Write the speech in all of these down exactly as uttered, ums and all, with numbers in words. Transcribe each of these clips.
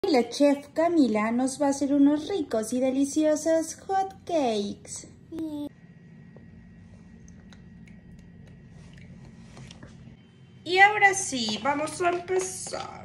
La chef Camila nos va a hacer unos ricos y deliciosos hot cakes. Y ahora sí, vamos a empezar.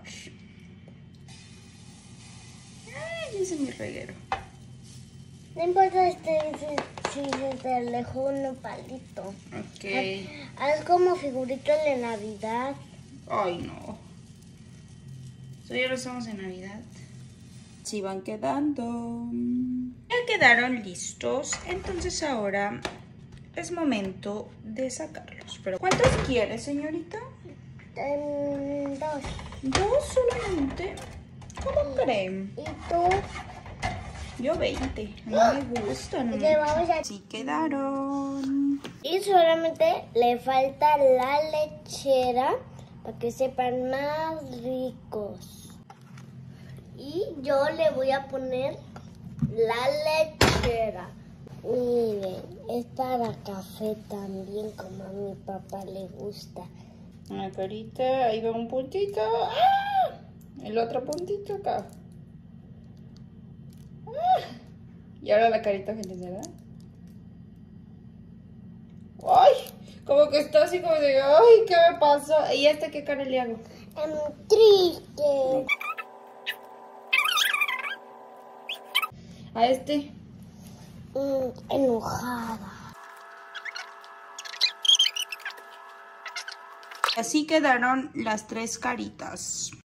Ay, ese es mi reguero. No importa este, si, si se te alejó un palito. Ok. Haz, haz como figuritas de Navidad. Ay, no. So, ya no estamos en Navidad. Sí van quedando. Ya quedaron listos. Entonces ahora es momento de sacarlos. Pero ¿cuántos quiere, señorita? Um, dos. ¿Dos solamente? ¿Cómo creen? ¿Y tú? Yo veinte. A mí me gustan. Y te vamos a... Sí quedaron. Y solamente le falta la lechera para que sepan más ricos. Y yo le voy a poner la lechera. Miren, es para café también, como a mi papá le gusta. Una carita, ahí va un puntito. ¡Ah! El otro puntito acá. ¡Ah! Y ahora la carita feliz, ¿verdad? ¡Ay! Como que está así como de, ¡ay! ¿Qué me pasó? ¿Y este qué cara le hago? Um, triste. A este. Mm, enojada. Así quedaron las tres caritas.